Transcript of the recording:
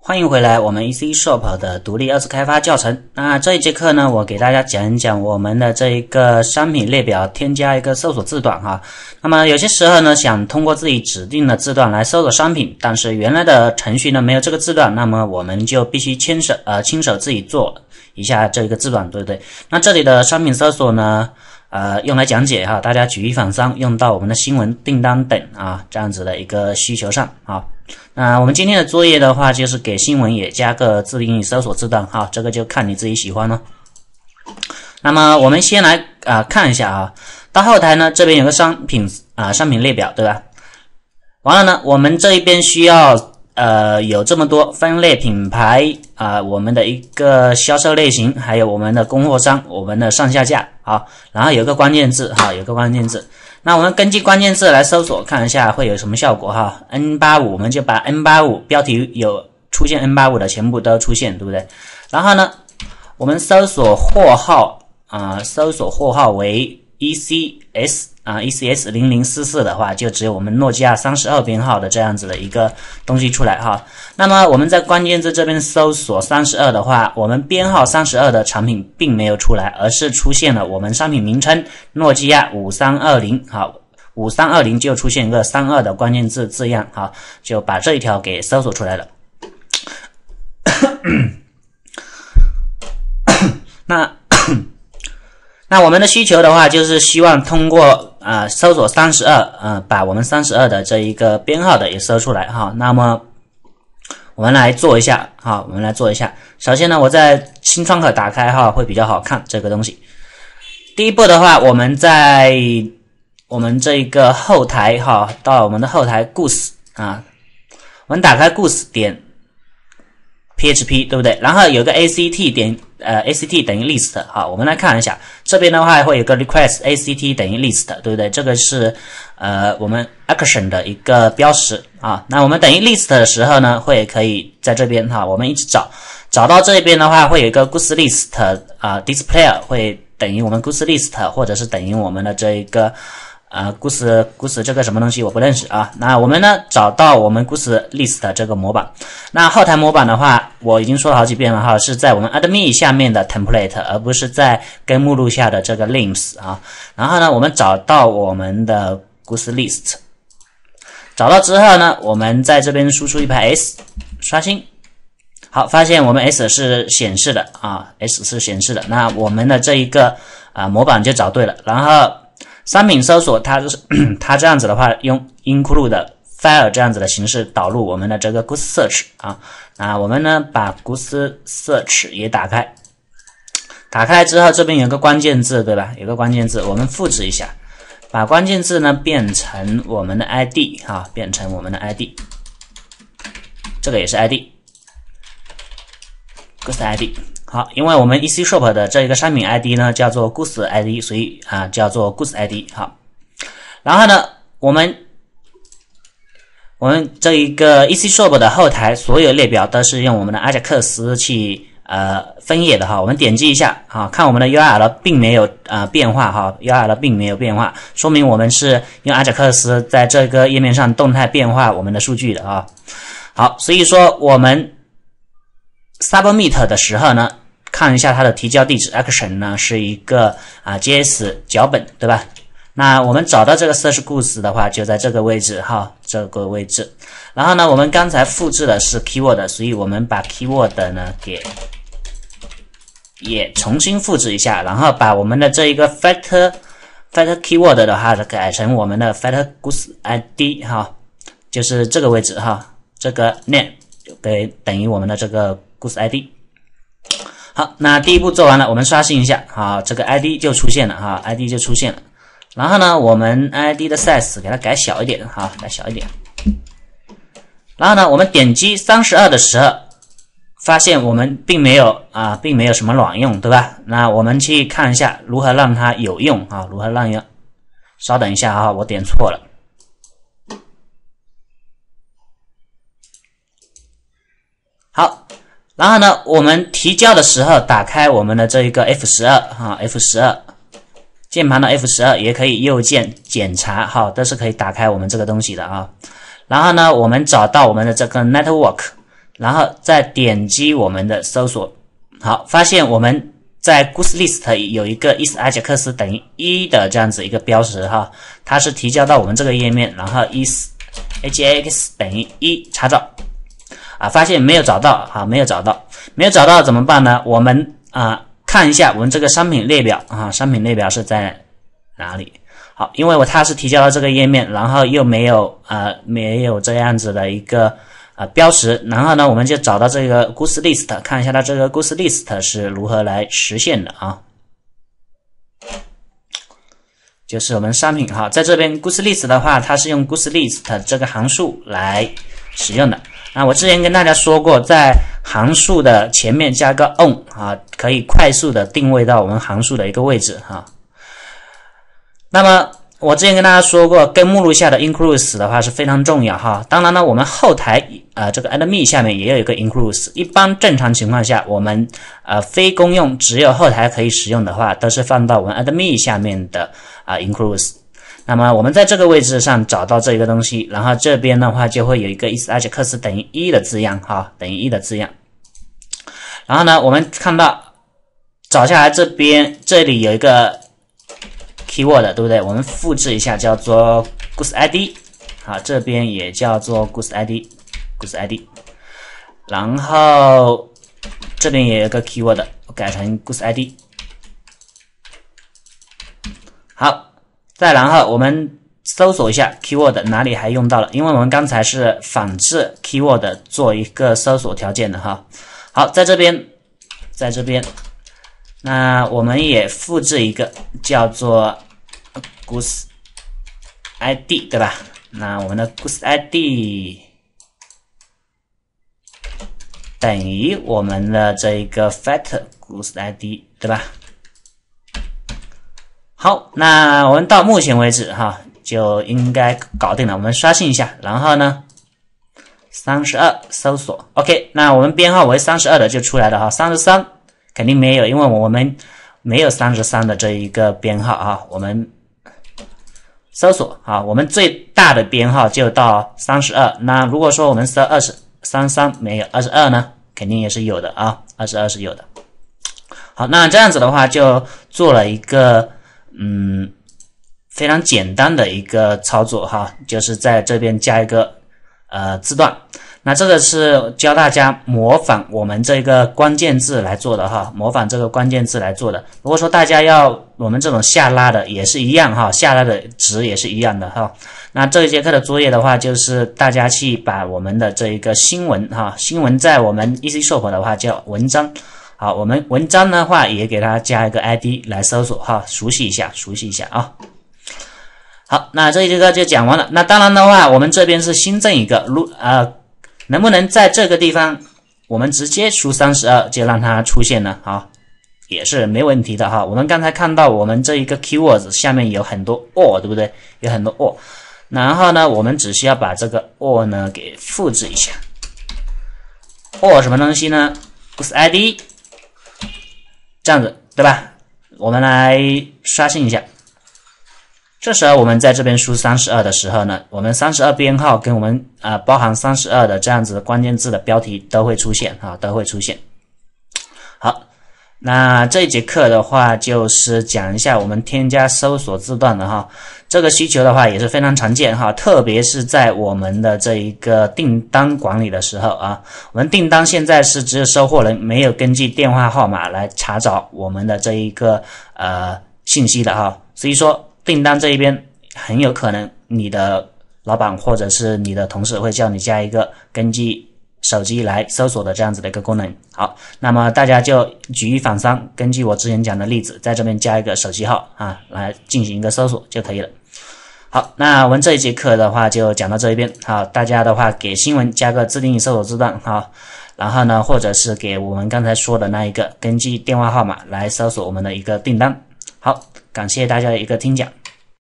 欢迎回来，我们 EasyShop 的独立二次开发教程。那这一节课呢，我给大家讲一讲我们的这一个商品列表添加一个搜索字段哈。那么有些时候呢，想通过自己指定的字段来搜索商品，但是原来的程序呢没有这个字段，那么我们就必须亲手自己做一下这个字段，对不对？那这里的商品搜索呢，用来讲解哈，大家举一反三，用到我们的新闻、订单等啊这样子的一个需求上啊。那我们今天的作业的话，就是给新闻也加个自定义搜索字段哈，这个就看你自己喜欢了。那么我们先来看一下啊，到后台呢这边有个商品列表，对吧？完了呢，我们这一边需要有这么多分类品牌我们的一个销售类型，还有我们的供货商，我们的上下架啊，然后有个关键字哈，有个关键字。那我们根据关键字来搜索，看一下会有什么效果哈。N85 我们就把 N85 标题有出现 N85 的全部都出现，对不对？然后呢，我们搜索货号为 ECS 0044的话，就只有我们诺基亚32编号的这样子的一个东西出来哈。那么我们在关键字这边搜索32的话，我们编号32的产品并没有出来，而是出现了我们商品名称诺基亚5320好，5320就出现一个32的关键字字样哈，就把这一条给搜索出来了。那我们的需求的话，就是希望通过搜索32把我们32的这一个编号的也搜出来哈。那么我们来做一下哈，首先呢，我在新窗口打开哈，会比较好看这个东西。第一步的话，我们在我们这个后台哈，到我们的后台 Goose 我们打开 Goose 点 PHP 对不对？然后有个 ACT 等于 list 好，我们来看一下，这边的话会有个 request ACT 等于 list 对不对？这个是我们 action 的一个标识啊。那我们等于 list 的时候呢，会可以在这边哈，我们一直找到这边的话，会有一个 Goose list display 会等于我们 Goose list 或者是等于我们的这一个Goose 这个什么东西我不认识啊。那我们呢找到我们 Goose list 这个模板。那后台模板的话，我已经说了好几遍了哈，是在我们 admin 下面的 template， 而不是在根目录下的这个 limbs 啊。然后呢，我们找到我们的 Goose list， 找到之后呢，我们在这边输出一排 S， 刷新。好，发现我们 S 是显示的啊 ，S 是显示的。那我们的这一个模板就找对了。然后商品搜索它这样子的话，用 include file 这样子的形式导入我们的这个 Goose Search 啊。那我们呢把 Goose Search 也打开，打开之后这边有个关键字对吧？有个关键字，我们复制一下，把关键字呢变成我们的 ID 啊，变成我们的 ID， 这个也是 ID Goose ID。好，因为我们 EasyShop 的这一个商品 ID 呢叫做 Goose ID， 所以叫做 Goose ID。好，然后呢，我们这一个 EasyShop 的后台所有列表都是用我们的阿贾克斯去分页的哈。我们点击一下哈，看我们的 URL 并没有变化哈 ，URL 并没有变化，说明我们是用阿贾克斯在这个页面上动态变化我们的数据的啊。好，所以说我们submit 的时候呢，看一下它的提交地址 action 呢是一个JS 脚本对吧？那我们找到这个 search Goose 的话，就在这个位置哈，这个位置。然后呢，我们刚才复制的是 keyword， 所以我们把 keyword 呢也重新复制一下，然后把我们的这一个 factor keyword 的话改成我们的 factor Goose ID 哈，就是这个位置哈，这个 name 就等于我们的这个Goose ID。好，那第一步做完了，我们刷新一下，好，这个 ID 就出现了哈 ，ID 就出现了。然后呢，我们 ID 的 size 给它改小一点，哈，改小一点。然后呢，我们点击32的时候，发现我们并没有什么卵用，对吧？那我们去看一下如何让它有用啊，如何让用。稍等一下啊，我点错了。好。然后呢，我们提交的时候打开我们的这一个 F12 F12 键盘的 F12 也可以右键检查哈，都是可以打开我们这个东西的啊。然后呢，我们找到我们的这个 network 然后再点击我们的搜索，好，发现我们在 Goose List 有一个 is_ajax 等于1的这样子一个标识哈，它是提交到我们这个页面，然后 is_ajax 等于1查找啊，发现没有找到，好，没有找到怎么办呢？我们看一下我们这个商品列表啊，商品列表是在哪里？好，因为它是提交到这个页面，然后又没有这样子的一个标识，然后呢，我们就找到这个 Goose List， 看一下它这个 Goose List 是如何来实现的啊。就是我们商品哈，在这边 Goose List 的话，它是用 Goose List 这个函数来使用的。那我之前跟大家说过，在函数的前面加个 on 啊，可以快速的定位到我们函数的一个位置哈。那么我之前跟大家说过，跟目录下的 includes 的话是非常重要哈。当然呢，我们后台这个 admin 下面也有一个 includes。一般正常情况下，我们非公用只有后台可以使用的话，都是放到我们 admin 下面的includes。那么我们在这个位置上找到这个东西，然后这边的话就会有一个 is_ajax 等于1的字样哈，等于1的字样。然后呢，我们看到找下来这里有一个 keyword 对不对？我们复制一下，叫做 Goose ID， 好，这边也叫做 Goose ID， 然后这边也有一个 keyword， 我改成 Goose ID。好，再然后我们搜索一下 keyword 哪里还用到了，因为我们刚才是仿制 keyword 做一个搜索条件的哈。好，在这边，那我们也复制一个叫做 Goose ID 对吧？那我们的 Goose ID 等于我们的这一个 fat Goose ID 对吧？好，那我们到目前为止哈就应该搞定了。我们刷新一下，然后呢32搜索 ，OK， 那我们编号为32的就出来了哈，33肯定没有，因为我们没有33的这一个编号啊。我们搜索啊，我们最大的编号就到32。那如果说我们搜33没有22呢，肯定也是有的啊，22是有的。好，那这样子的话就做了一个非常简单的一个操作哈，就是在这边加一个字段。那这个是教大家模仿我们这个关键字来做的哈，模仿这个关键字来做的。如果说大家要我们这种下拉的也是一样哈，下拉的值也是一样的哈。那这一节课的作业的话，就是大家去把我们的这一个新闻哈，新闻在我们 EasyShop 的话叫文章。好，我们文章的话也给它加一个 ID 来搜索哈，熟悉一下啊。好，那这一节课就讲完了。那当然的话，我们这边是新增一个能不能在这个地方我们直接输32就让它出现呢？好，也是没问题的哈。我们刚才看到我们这一个 keywords 下面有很多 or 对不对？有很多 or， 然后呢，我们只需要把这个 or 呢给复制一下。or 什么东西呢？ Goose ID 这样子对吧？我们来刷新一下。这时候我们在这边输32的时候呢，我们32编号跟我们包含32的这样子的关键字的标题都会出现啊，都会出现。好，那这一节课的话就是讲一下我们添加搜索字段的哈，这个需求的话也是非常常见哈，特别是在我们的这一个订单管理的时候啊，我们订单现在是只有收货人没有根据电话号码来查找我们的这一个信息的哈，所以说订单这一边很有可能你的老板或者是你的同事会叫你加一个根据手机来搜索的这样子的一个功能。好，那么大家就举一反三，根据我之前讲的例子，在这边加一个手机号啊，来进行一个搜索就可以了。好，那我们这一节课的话就讲到这一边。好，大家的话给新闻加个自定义搜索字段好，然后呢，或者是给我们刚才说的那一个根据电话号码来搜索我们的一个订单。好，感谢大家的一个听讲。